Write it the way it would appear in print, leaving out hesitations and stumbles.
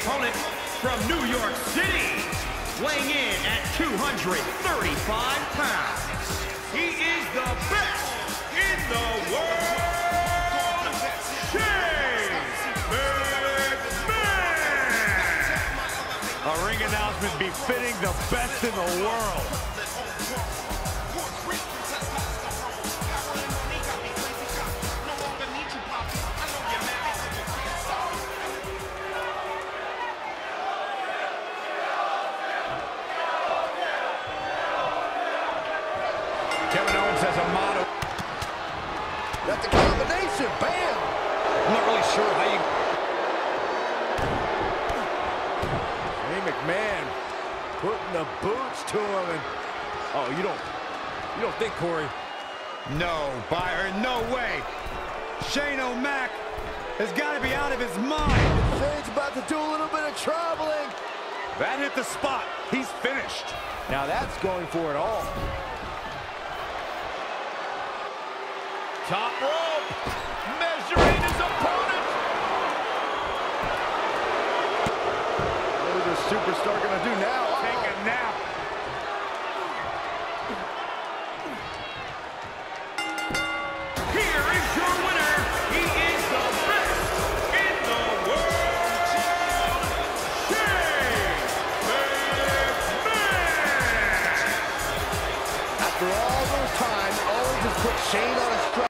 opponent from New York City, weighing in at 235 pounds. He is the best in the world, Shane McMahon! A ring announcement befitting the best in the world. Kevin Owens has a motto. Got the combination, bam! I'm not really sure how you... Shane McMahon putting the boots to him, and... Oh, you don't think, Corey? No, Byron, no way. Shane O'Mac has got to be out of his mind. Shane's about to do a little bit of traveling. That hit the spot. He's finished. Now that's going for it all. Top rope.